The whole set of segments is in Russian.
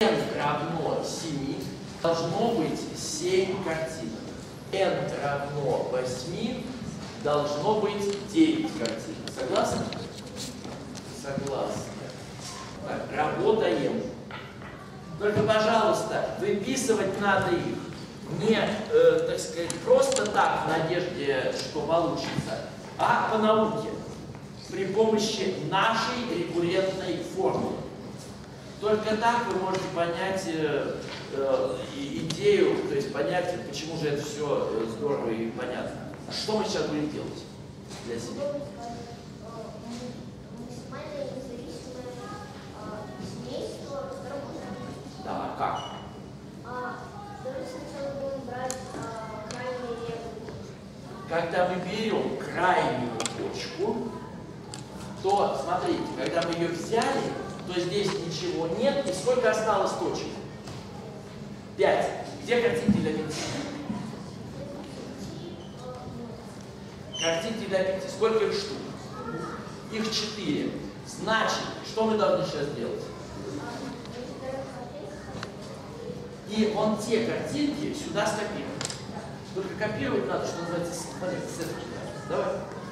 n равно 7, должно быть 7 картинок. n равно 8, должно быть 9 картинок. Согласны? Согласны. Так, работаем. Только, пожалуйста, выписывать надо их не, так сказать, просто так, в надежде, что получится, а по науке, при помощи нашей рекуррентной формулы. Только так вы можете понять идею, то есть понять, почему же это все здорово и понятно. Что мы сейчас будем делать для себя? Да, как? Давайте сначала будем брать крайние левую. Когда мы берем крайнюю точку, то, смотрите, когда мы ее взяли, то здесь ничего нет, и сколько осталось точек? 5. Где картинки для 5? Картинки для 5. Сколько их штук? Их 4. Значит, что мы должны сейчас делать? И вон те картинки сюда скопировать. Только копировать надо, что называется, смотрите, с этой стороны. Давай.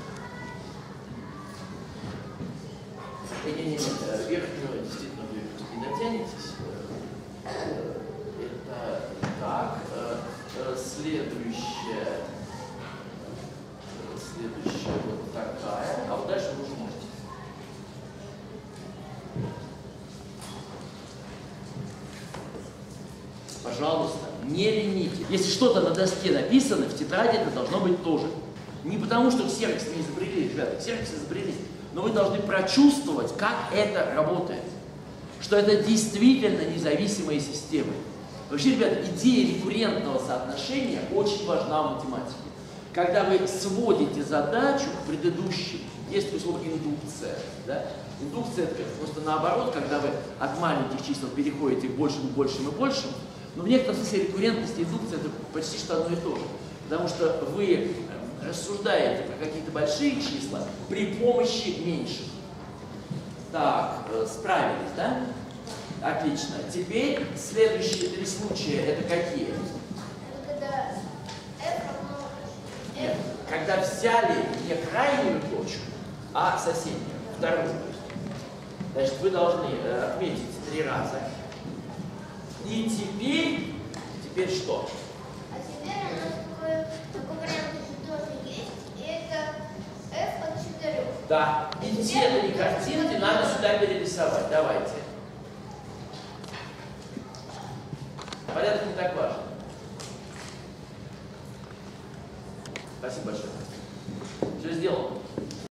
Не-не-не, верхнюю действительно вы не дотянетесь. Это так. Следующая вот такая. А вот дальше вы уже можете. Пожалуйста, не лените. Если что-то на доске написано, в тетради это должно быть тоже. Не потому, что ксерокс не изобрели, ребята, ксерокс изобрели. Но вы должны прочувствовать, как это работает. Что это действительно независимые системы. Вообще, ребята, идея рекуррентного соотношения очень важна в математике. Когда вы сводите задачу к предыдущей, есть условно индукция. Да? Индукция это просто наоборот, когда вы от маленьких чисел переходите к большим, большим и большим. Но в некотором смысле рекуррентность и индукция это почти что одно и то же. Потому что вы рассуждаете про какие-то большие числа при помощи меньших. Так, справились, да? Отлично. Теперь следующие 3 случая это какие? Это когда f равно f. Нет, когда взяли не крайнюю точку, а соседнюю, вторую. Значит, вы должны отметить 3 раза. И теперь что? А теперь у нас такой вариант тоже есть. И это f от 4. Да. И те 3 картинки надо сюда перерисовать. Давайте. Порядок не так важен. Спасибо большое. Все сделано.